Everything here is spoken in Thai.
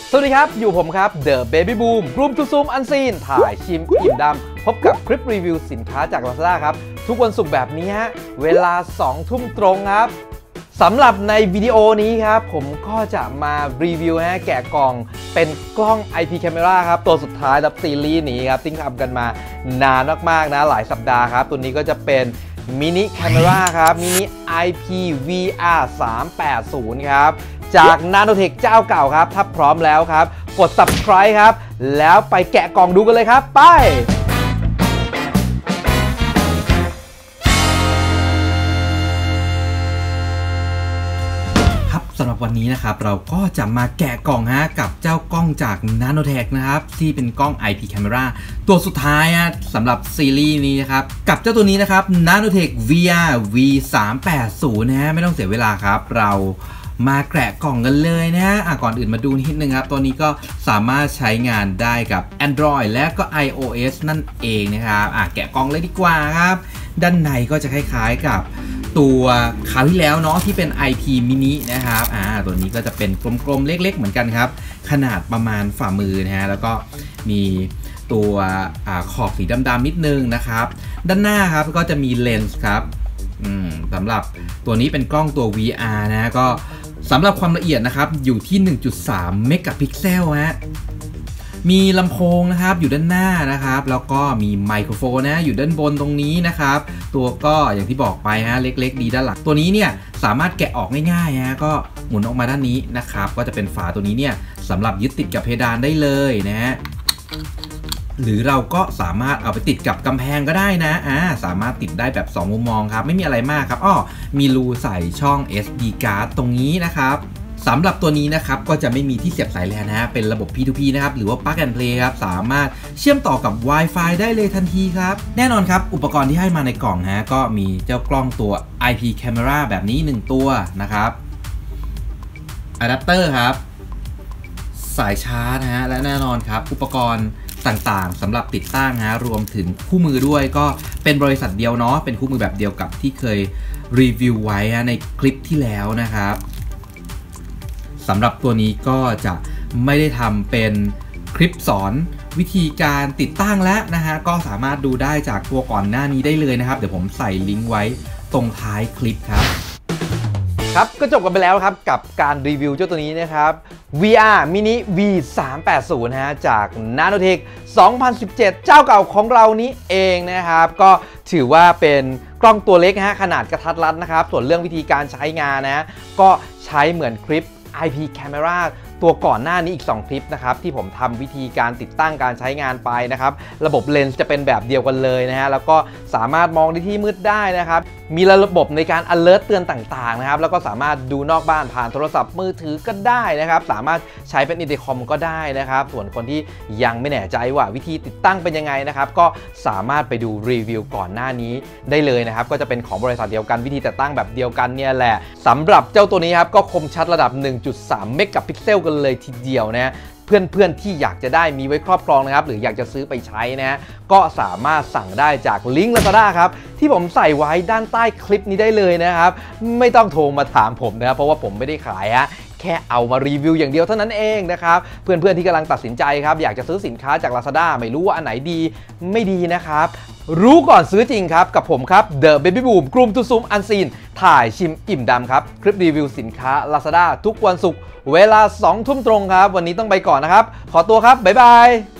สวัสดีครับอยู่ผมครับ The Baby Boom Room to Zoom Unseen ถ่ายชิมอิ่มดำพบกับคลิปรีวิวสินค้าจาก Lazada ครับทุกวันศุกร์แบบนี้ฮะเวลา 2 ทุ่มตรงครับสำหรับในวิดีโอนี้ครับผมก็จะมารีวิวแกะกล่องเป็นกล้อง IP Camera ครับตัวสุดท้ายรับซีรีส์นี้ครับที่ทำกันมานานมากๆนะหลายสัปดาห์ครับตัวนี้ก็จะเป็นมินิแคมเมราครับมินิ IP VR 380ครับจาก Nanotech เจ้าเก่าครับถ้าพร้อมแล้วครับกด subscribe ครับแล้วไปแกะกล่องดูกันเลยครับไปสำหรับวันนี้นะครับเราก็จะมาแกะกล่องกับเจ้ากล้องจาก Nanotech นะครับที่เป็นกล้อง IP Camera ตัวสุดท้ายสำหรับซีรีส์นี้นะครับกับเจ้าตัวนี้นะครับ Nanotech VR V380 นะฮะไม่ต้องเสียเวลาครับเรามาแกะกล่องกันเลยนะก่อนอื่นมาดูนิดนึงครับตัวนี้ก็สามารถใช้งานได้กับ Android และก็ iOS นั่นเองนะครับแกะกล่องเลยดีกว่าครับด้านในก็จะคล้ายๆกับตัวคราวที่แล้วเนาะที่เป็น IP mini นะครับตัวนี้ก็จะเป็นกลมๆเล็กๆเหมือนกันครับขนาดประมาณฝ่ามือนะฮะแล้วก็มีตัวขอบสีดำๆนิดนึงนะครับด้านหน้าครับก็จะมีเลนส์ครับสำหรับตัวนี้เป็นกล้องตัว VR นะก็สำหรับความละเอียดนะครับอยู่ที่ 1.3 เมกะพิกเซลมีลำโพงนะครับอยู่ด้านหน้านะครับแล้วก็มีไมโครโฟนอยู่ด้านบนตรงนี้นะครับตัวก็อย่างที่บอกไปเล็กๆดีด้านหลังตัวนี้เนี่ยสามารถแกะออกง่ายๆก็หมุนออกมาด้านนี้นะครับก็จะเป็นฝาตัวนี้เนี่ยสำหรับยึดติดกับเพดานได้เลยนะฮะหรือเราก็สามารถเอาไปติดกับกำแพงก็ได้นะสามารถติดได้แบบ2มุมมองครับไม่มีอะไรมากครับมีรูใส่ช่อง SD card ตรงนี้นะครับสำหรับตัวนี้นะครับก็จะไม่มีที่เสียบสายแลนเป็นระบบ P2P นะครับหรือว่า Plug and Play ครับสามารถเชื่อมต่อกับ Wi-Fi ได้เลยทันทีครับแน่นอนครับอุปกรณ์ที่ให้มาในกล่องก็มีเจ้ากล้องตัว IP Camera แบบนี้1ตัวนะครับอะแดปเตอร์ครับสายชาร์จและแน่นอนครับอุปกรณ์ต่างๆสำหรับติดตั้งรวมถึงคู่มือด้วยก็เป็นบริษัทเดียวเนาะเป็นคู่มือแบบเดียวกับที่เคยรีวิวไว้ในคลิปที่แล้วนะครับสำหรับตัวนี้ก็จะไม่ได้ทำเป็นคลิปสอนวิธีการติดตั้งแล้วก็สามารถดูได้จากตัวก่อนหน้านี้ได้เลยนะครับเดี๋ยวผมใส่ลิงก์ไว้ตรงท้ายคลิปครับก็จบกันไปแล้วครับกับการรีวิวเจ้าตัวนี้นะครับ VR Mini V380 จาก Nanotech 2017 เจ้าเก่าของเรานี้เองนะครับก็ถือว่าเป็นกล้องตัวเล็กขนาดกระทัดรัดนะครับส่วนเรื่องวิธีการใช้งานก็ใช้เหมือนคลิป IP Camera ตัวก่อนหน้านี้อีก2คลิปนะครับที่ผมทำวิธีการติดตั้งการใช้งานไปนะครับระบบเลนส์จะเป็นแบบเดียวกันเลยแล้วก็สามารถมองในที่มืดได้นะครับมีระบบในการ alert เตือนต่างๆนะครับแล้วก็สามารถดูนอกบ้านผ่านโทรศัพท์มือถือก็ได้นะครับสามารถใช้เป็นอินเตอร์คอมก็ได้นะครับส่วนคนที่ยังไม่แน่ใจว่าวิธีติดตั้งเป็นยังไงนะครับก็สามารถไปดูรีวิวก่อนหน้านี้ได้เลยนะครับก็จะเป็นของบริษัทเดียวกันวิธีติดตั้งแบบเดียวกันเนี่ยแหละสำหรับเจ้าตัวนี้ครับก็คมชัดระดับ 1.3 เมกะพิกเซลกันเลยทีเดียวเพื่อนๆที่อยากจะได้มีไว้ครอบครองนะครับหรืออยากจะซื้อไปใช้ก็สามารถสั่งได้จากลิงก์ Lazada ครับที่ผมใส่ไว้ด้านใต้คลิปนี้ได้เลยนะครับไม่ต้องโทรมาถามผมเพราะว่าผมไม่ได้ขายแค่เอามารีวิวอย่างเดียวเท่านั้นเองนะครับเพื่อนๆที่กำลังตัดสินใจครับอยากจะซื้อสินค้าจาก Lazada ไม่รู้ว่าอันไหนดีไม่ดีนะครับรู้ก่อนซื้อจริงครับกับผมครับ The Baby Boom Room to Zoom Unseen ถ่ายชิมอิ่มดำครับคลิปรีวิวสินค้า Lazada ทุกวันศุกร์เวลา 2 ทุ่มตรงครับวันนี้ต้องไปก่อนนะครับขอตัวครับบ๊ายบาย